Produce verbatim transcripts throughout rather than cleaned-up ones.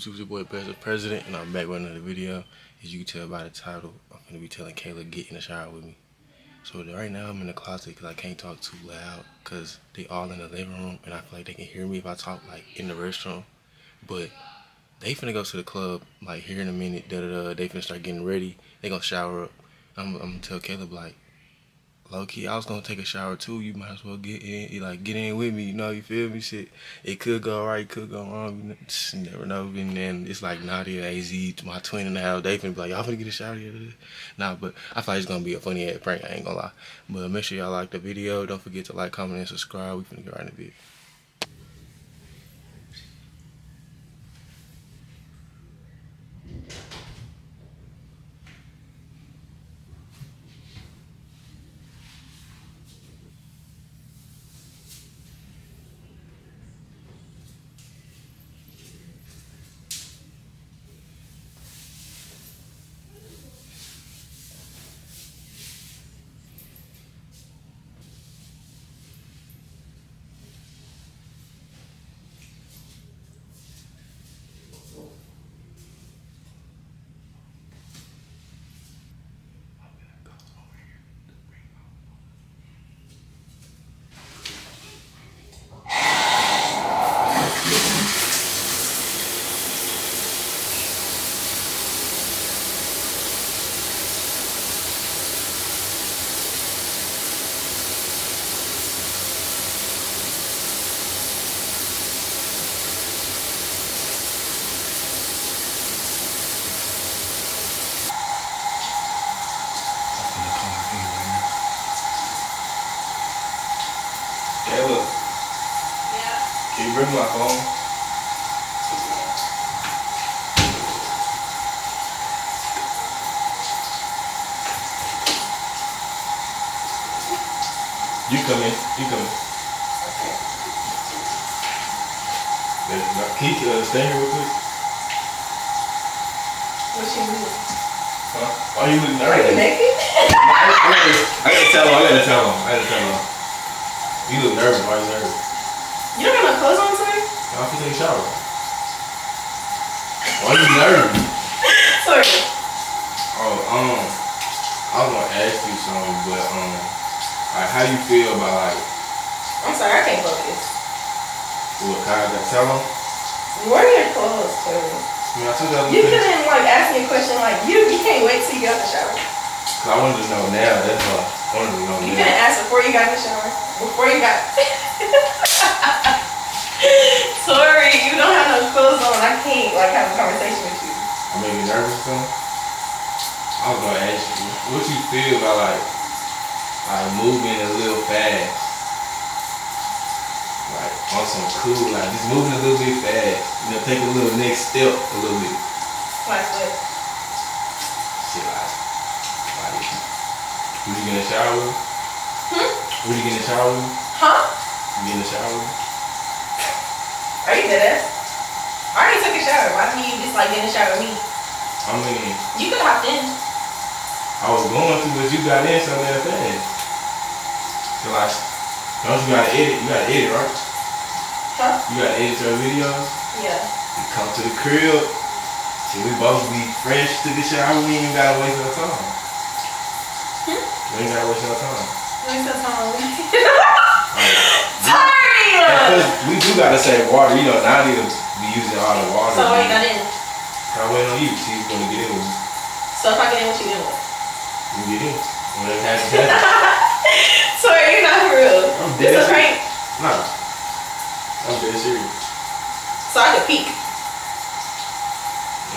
YouTube? It's your boy Best the President, and I'm back with another video. As you can tell by the title, I'm gonna be telling Kayla get in the shower with me. So right now I'm in the closet because I can't talk too loud because they all in the living room and I feel like they can hear me if I talk like in the restroom. But they finna go to the club like here in a minute. Da da da. They finna start getting ready. They gonna shower up. I'm, I'm gonna tell Caleb like, low key, I was gonna take a shower too. You might as well get in, like get in with me. You know, you feel me? Shit, it could go right, it could go wrong. You know, just never know. And then it's like Nadia, A Z, my twin and a half. They finna be like, y'all finna get a shower together. Nah, but I thought it's gonna be a funny ass prank. I ain't gonna lie. But make sure y'all like the video. Don't forget to like, comment, and subscribe. We finna get right in the video. Hey, look. Yeah. Can you bring my phone? You come in. You come in. Okay. Can you uh, stay here real quick? What you doing? Huh? Why you look nervous? Are you naked? I gotta tell him. I gotta tell him. I gotta tell him. You look nervous. Why are you nervous? You don't got no clothes on today? I'm gonna take a shower. Why are you nervous? Sorry. Oh, um, I was gonna ask you something, but um, like, how you feel about like? I'm sorry, I can't focus. What kind of tell them? Where are your clothes, too? I mean, I took that. You couldn't like ask me a question like you. You can't wait till you get out the shower. Cause I wanted to know now. That's why I wanted to know You now. couldn't ask before you got in the shower. Before you got. Sorry, you don't have no clothes on. I can't like have a conversation with you. I made you nervous or something? I was gonna ask you, what you feel about like, like moving a little fast? Like on some cool, like just moving a little bit fast. You know, take a little next step a little bit. Like what? Shit, like, like, would you get in the shower with? Hmm? Would you get in the shower with? Huh? You get in the shower with? Are you dead ass? I already took a shower. Why didn't you just like get in the shower with me? I mean, You could have hopped in. I was going to, but you got in so damn fast. So like, don't you gotta edit? You gotta edit, right? Huh? You gotta edit your videos. Yeah. You come to the crib. See, we both be fresh to the shower. We ain't gotta waste our time. Hmm? We ain't gotta waste our time. Waste your time. Like, Sorry. because we do gotta save water. You know, now I need to be using all the water. So why you got in? I waiting on you. See who's gonna get in with me. So if I get in, what you doing? You get in. Whatever happens, happens. Sorry, you're not for real. I'm It's dead a prank. Nah. I'm dead serious. So I could peek. You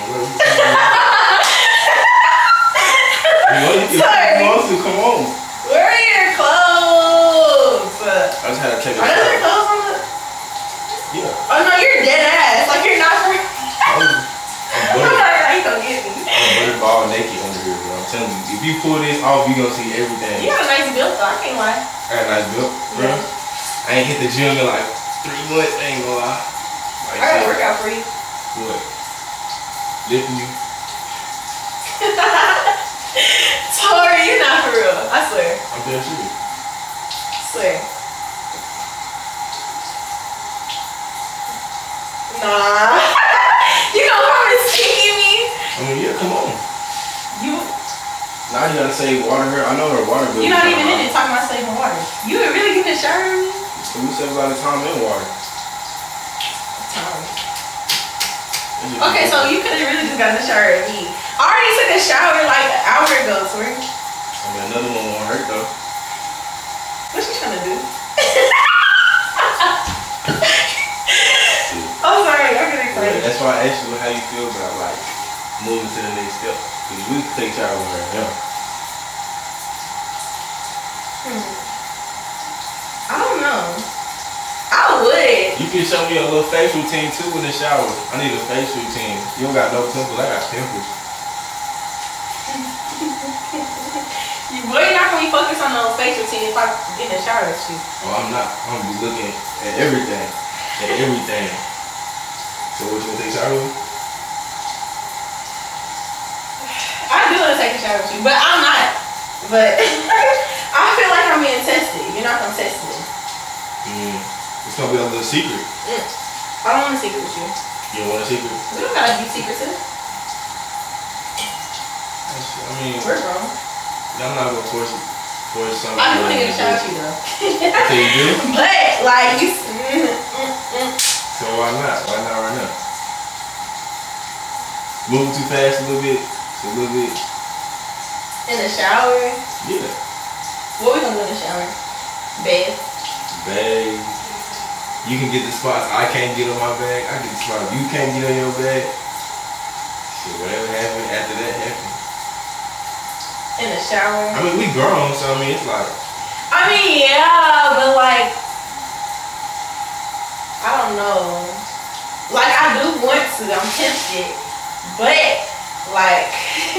know, you can Sorry. you want to come on. Where are your clothes? I just had to take a Are those your shower. clothes on the? Yeah. Oh no, you're dead ass. Like you're not for. I'm, I'm I'm butter, sorry, how you gonna get me? I'm butter ball naked under here, bro. I'm telling you, if you pull this off, you gonna see everything. You got a nice build though. I can't lie. I got a nice build, bro. Yeah. I ain't hit the gym in like three months. I ain't gonna lie. Like, I got a workout for you. what? Lifting you? Tori, you're not for real. I swear. I'm dead serious. Swear. Nah. You gonna come on. You. Now you gotta save water here. I know her water bill. You're not even in it talking about saving water. You would really get in the shower with me? So we save a lot of time in water. Time. Okay, so you could have really just got in the shower with me. I already took a shower like an hour ago, Tori. I mean, another one won't hurt though. What's she trying to do? I'm sorry, I'm getting excited. Yeah, that's why I asked you how you feel about like moving to the next step. Because we can take shower with her now. Hmm. I don't know. I would. You can show me a little face routine too in the shower. I need a face routine. You don't got no pimples, I got pimples. You boy, you're not gonna be focused on no face routine if I get in the shower with you. Oh, I'm not. I'm gonna be looking at everything. At everything. So what you gonna take a shower with? I do want to take a shower with you, but I'm not. But I feel like I'm being tested. You're not gonna test me. Mm. It's gonna be a little secret. Mm. I don't want a secret with you. You don't want a secret? We don't gotta be secretive. I mean, We're grown. I'm not gonna force it. Force something. I do want to get a shower with you though. Okay, you do? But like you. Mm, mm, mm. So why not? Why not right now? Moving too fast a little bit. A little bit. In the shower? Yeah. What we gonna do in the shower? Bed. Bag. You can get the spots I can't get on my bag. I get the spots you can't get on your bag. Shit, whatever happened after that happened. In the shower? I mean, we grown, so I mean, it's like. I mean, yeah, but like, I don't know. Like, I do want to. I'm tempted, but like,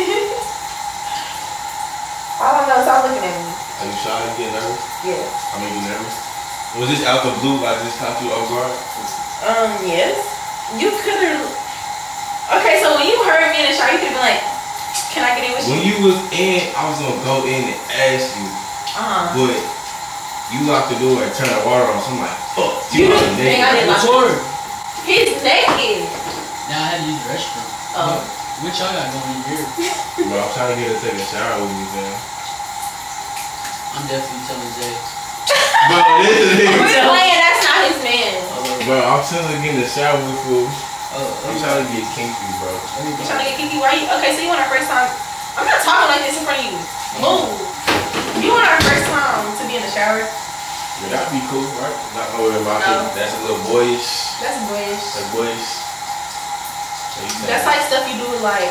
I don't know. Stop looking at me. Are you shy? You get nervous? Yeah. I mean, you nervous? Was this out the blue? Like, just caught you off guard? Um. Yes. You could have. Okay, so when you heard me in the shower, you could have been like, "Can I get in with you?" When you was in, I was gonna go in and ask you, Uh-huh. but you locked the door and turned the water on. So I'm like, fuck. You locked didn't the think I didn't lock door. He's naked. Now I had to use the restroom. Oh. What y'all got going in here? Bro, I'm trying to get her to take a shower with me, man. I'm definitely telling Jay. Bro, this is We're playing. That's not his man. Bro, I'm telling her to get in the shower with you. Oh, I'm trying to get kinky, bro. You trying to get kinky? Why you? Okay, so you want our first time? I'm not talking like this in front of you. Move. You want our first time to be in the shower? Yeah, that'd be cool, right? Not worry about No. it. That's a little boyish. That's boyish. That's boyish. So you That's like stuff you do with like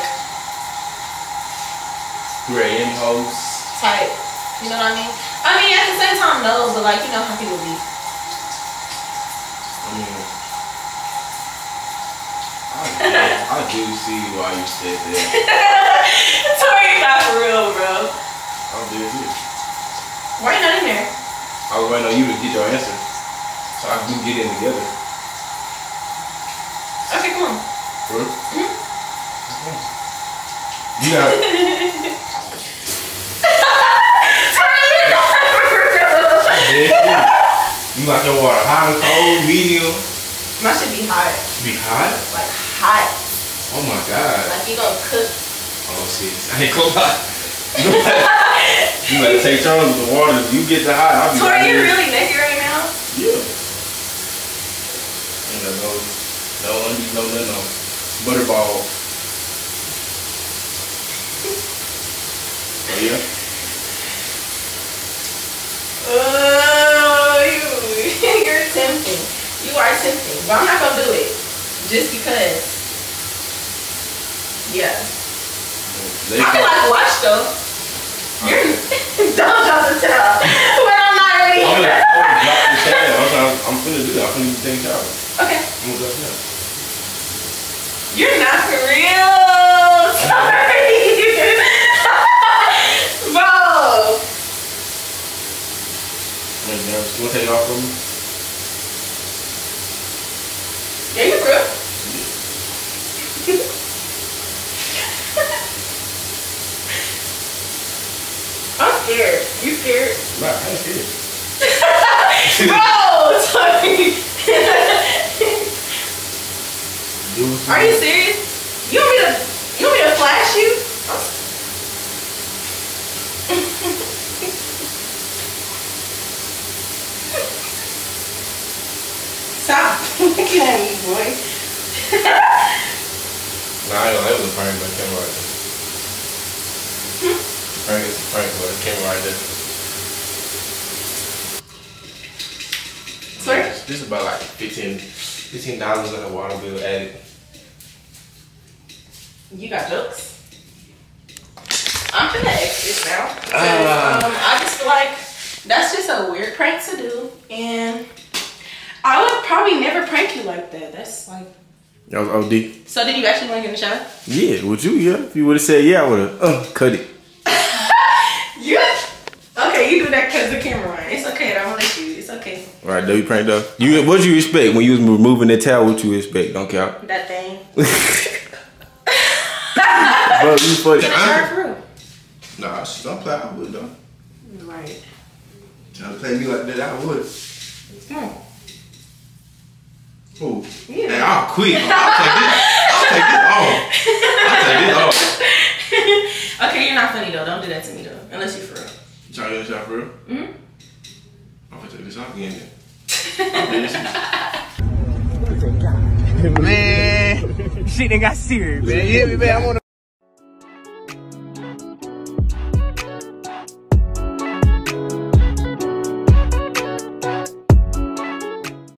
three A M hoes. type. You know what I mean? I mean at the same time no, but like you know how people be. I mean, I do, I do see why you said that. Tori, not for real, bro. I do too. Why you not in there? I was waiting on you to get your answer, so I can get in together. Okay, come on. Bro. Hmm? You got. You like your water hot and cold, medium? Mine should be hot. Be hot? Like hot. Oh my god. Like you gonna cook. Oh shit. I ain't close hot. You better take turns with the water. If you get the hot, I'll be Tori, right you here. really naked right now? Yeah. Ain't got no, no undies, no nothing on. Butterball. Oh yeah? Oh, you, you're tempting. You are tempting. But I'm not gonna do it. Just because. Yeah. They I feel like watch though. You're don't drop the towel. When I'm not ready. I'm gonna, I'm gonna drop the towel. I'm, gonna, I'm finna do that. I'm finna take a shower. Okay. I'm gonna drop the towel. You're not for real. Sorry. Bro. You wanna take it off from me? Yeah, you for real. I'm scared. You scared? Nah, I ain't scared. Bro, sorry. Do what Are you serious? You want me to? You want me to flash you? Nah, I know that was a prank, but the camera right there. Hmm? Prank is a prank, but the camera right there. Sorry? This is about like fifteen, fifteen dollars on the water bill added. You got jokes? I'm gonna exit now. Uh, um, I just feel like that's just a weird prank to do, and I would probably never prank you like that. That's like. That was O D. So did you actually want to get in the shower? Yeah, would you? Yeah. If you would have said yeah, I would have uh, cut it. You? Okay, you do that because the camera on. It's okay. I won't let you. It's okay. All right, though you pranked though. You what you expect when you was removing that towel? What you expect? Don't count. That thing. Bro, you funny. Get a shower for real. Nah, she don't play. I would though. Right. Trying to play me like that, I would. Come on. Ooh. Yeah. Hey, I'll quit. I'll take this. I'll take this off. I'll take this off. Okay, you're not funny though. Don't do that to me though. Unless you're for real. You trying to get a shot for real? Mm-hmm. I'm gonna take this off again then. Man, shit done got serious, man. You hear me, man? I wanna